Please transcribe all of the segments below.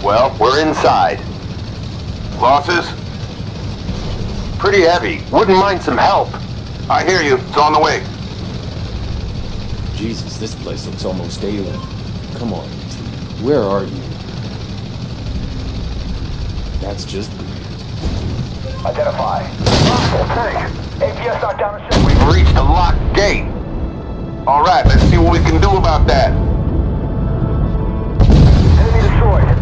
Well, we're inside. Losses? Pretty heavy. Wouldn't mind some help. I hear you. It's on the way. Jesus, this place looks almost alien. Come on, E.T. Where are you? That's just great. Identify. Hostile tank. APS knocked down a ship. We've reached a locked gate. All right, let's see what we can do about that. Enemy destroyed.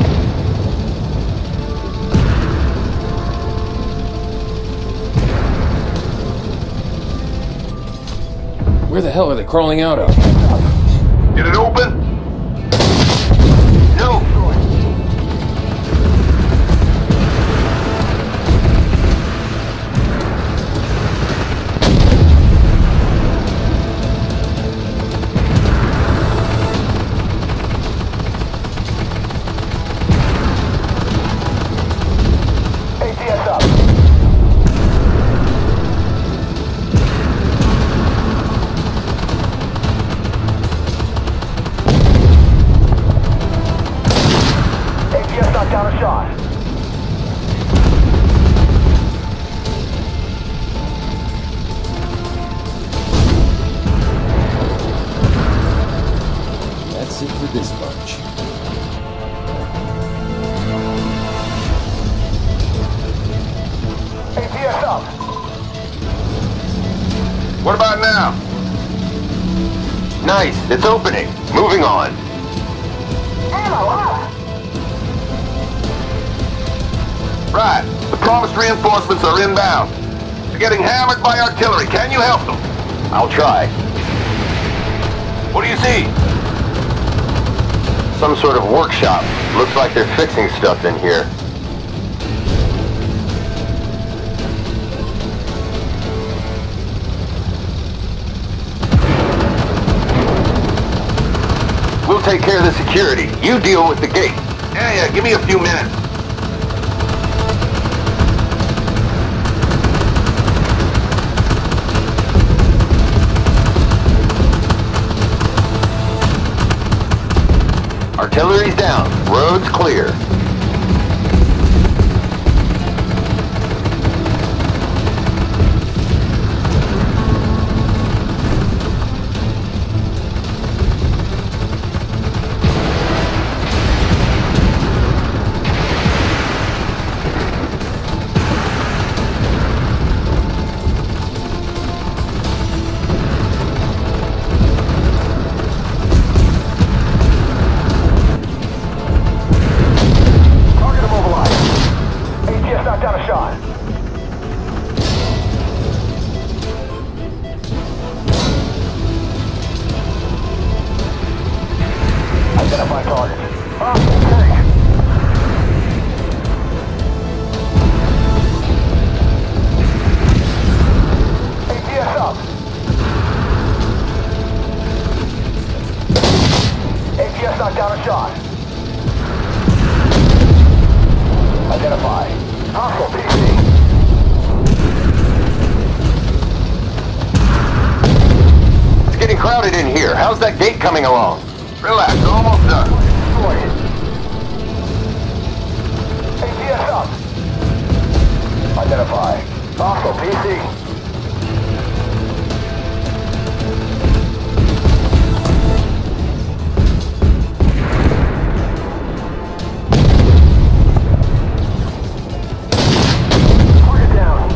Where the hell are they crawling out of? Get it open? No. APS up. APS knocked down a shot. That's it for this bunch. APS up. What about now? Nice. It's opening. Moving on. Ammo up. Right. The promised reinforcements are inbound. They're getting hammered by artillery. Can you help them? I'll try. What do you see? Some sort of workshop. Looks like they're fixing stuff in here. We'll take care of the security. You deal with the gate. Yeah, give me a few minutes. Artillery's down. Road's clear. Target immobilized. APS knocked down a shot. Identify target. Hostile tank. APS up. APS knocked down a shot. Identify. Hostile PC. It's getting crowded in here. How's that gate coming along? Relax, almost done. Destroyed. APS up. Identify. Hostile PC. Target down.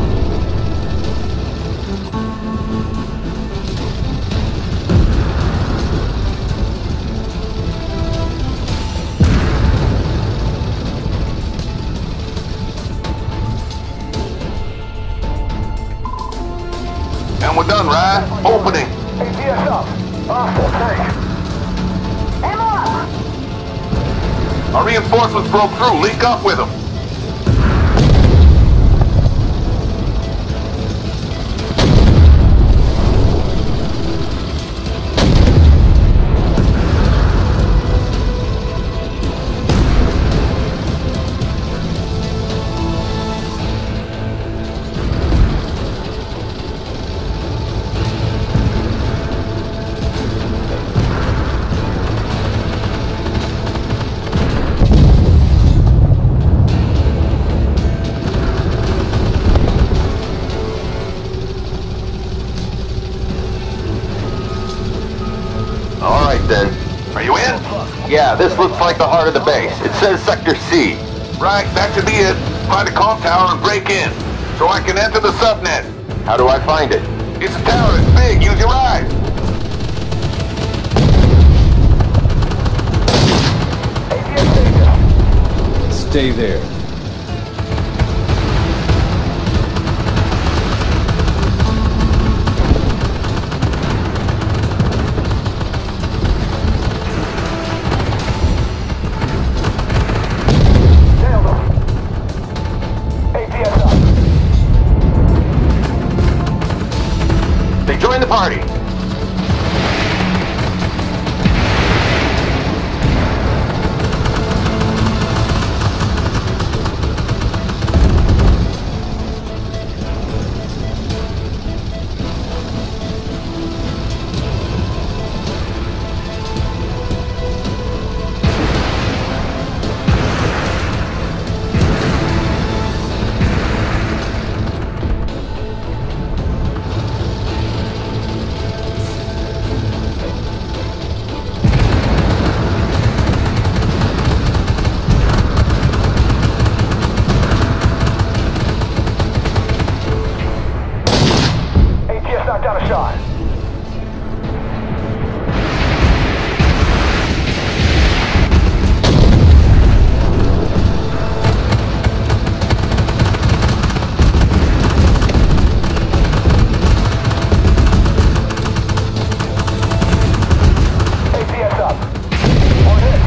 And we're done, right? Opening. APS up. Hostile tank. Ammo up. Our reinforcements broke through. Link up with them. Yeah, this looks like the heart of the base. It says Sector C. Right, that should be it. Find a comm tower and break in, so I can enter the subnet. How do I find it? It's a tower, it's big, use your eyes. Stay there. Join the party. Knocked down a shot. APS up. One hit.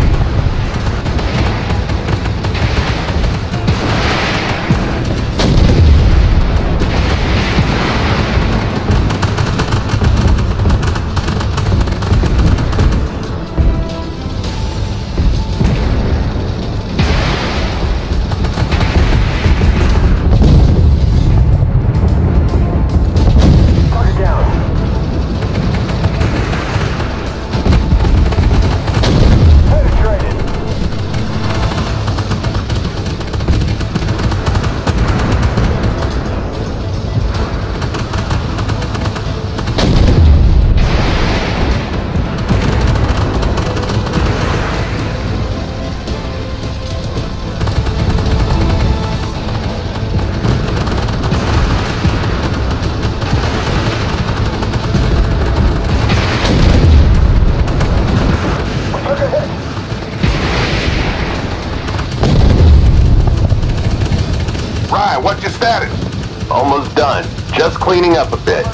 Ryan, what's your status? Almost done. Just cleaning up a bit.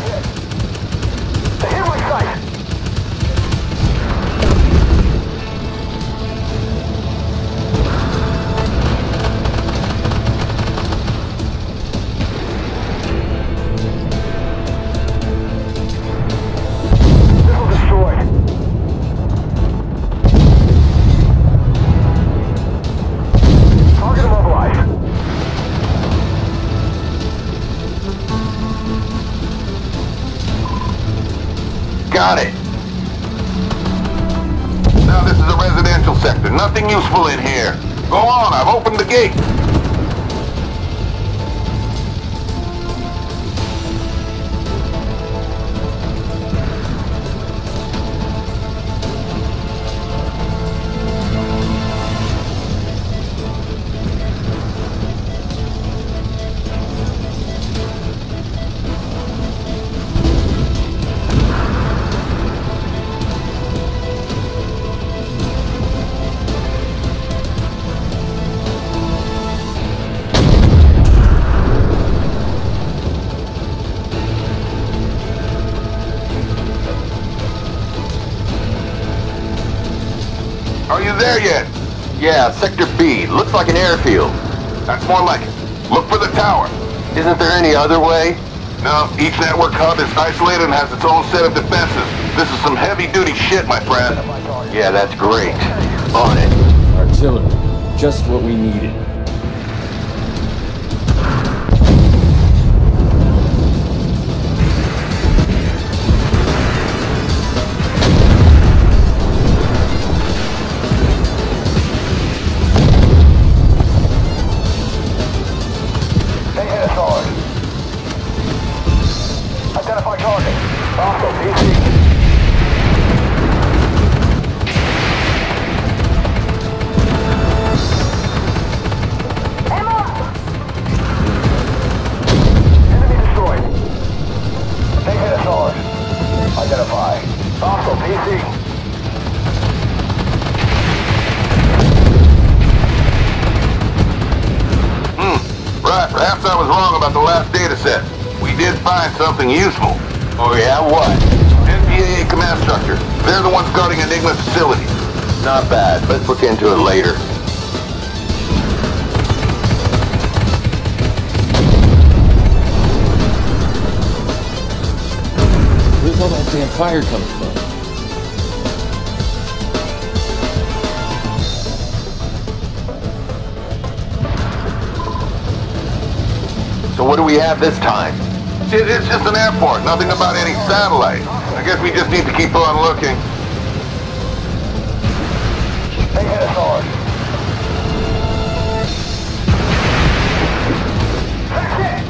They hit my sight. Missile destroyed. Target immobilized. Got it. Now this is a residential sector. Nothing useful in here. Go on, I've opened the gate. Are you there yet? Yeah, Sector B. Looks like an airfield. That's more like it. Look for the tower. Isn't there any other way? No, each network hub is isolated and has its own set of defenses. This is some heavy-duty shit, my friend. Yeah, that's great. On it. Artillery. Just what we needed. They hit us hard. Identify target. Hostile PC. about the last data set. We did find something useful. Oh yeah, what? NPAA command structure. They're the ones guarding Enigma's facility. Not bad. Let's look into it later. Where's all that damn fire coming from? So what do we have this time? Shit, it's just an airport. Nothing about any satellite. I guess we just need to keep on looking. They hit us hard. That's it!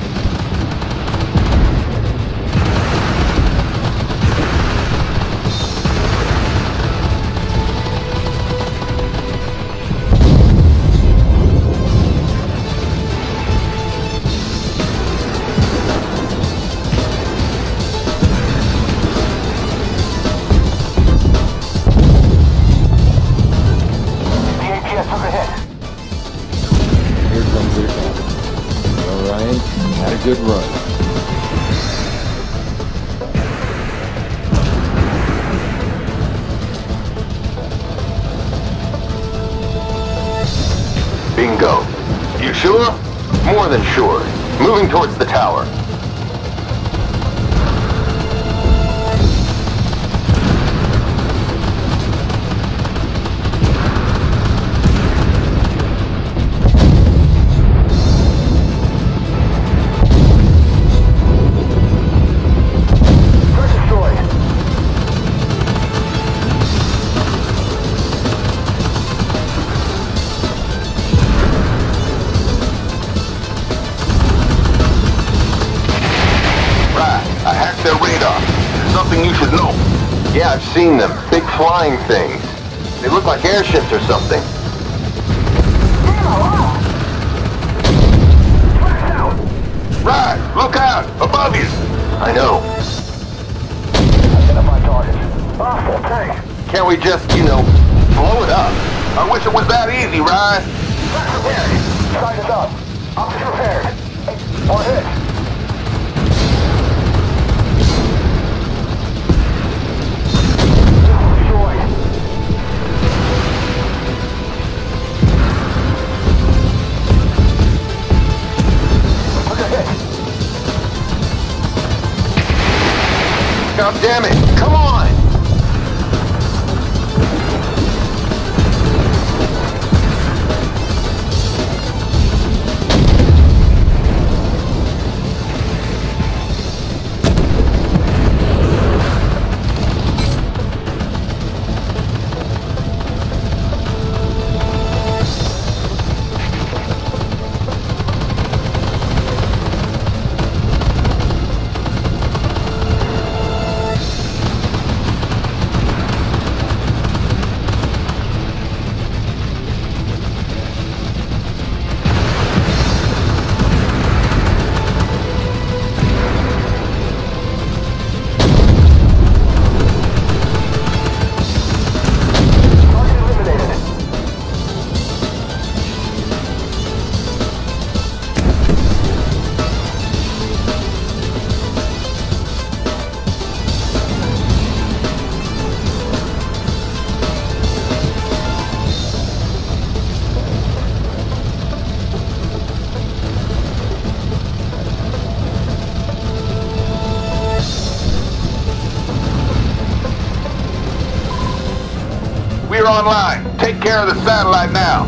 Good run. Bingo. You sure? More than sure. Moving towards the tower. Their radar. Something you should know. Yeah, I've seen them. Big flying things. They look like airships or something. Right, look out! Above you! I know. Identify target. Hostile tank. Can't we just, blow it up? I wish it was that easy, Ryan. Track repaired. Sight is up. Optics repaired. Hey, we're hit. God damn it! Come on! We're online. Take care of the satellite now.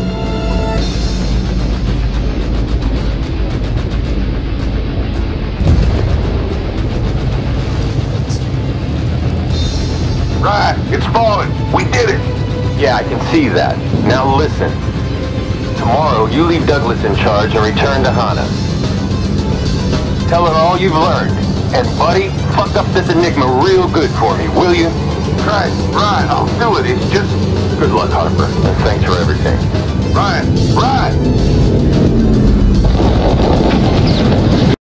Right, it's falling. We did it. Yeah, I can see that. Now listen. Tomorrow, you leave Douglas in charge and return to Hana. Tell her all you've learned. And buddy, fuck up this Enigma real good for me, will you? Right, I'll do it. It's just... Good luck, Harper, and thanks for everything. Ryan!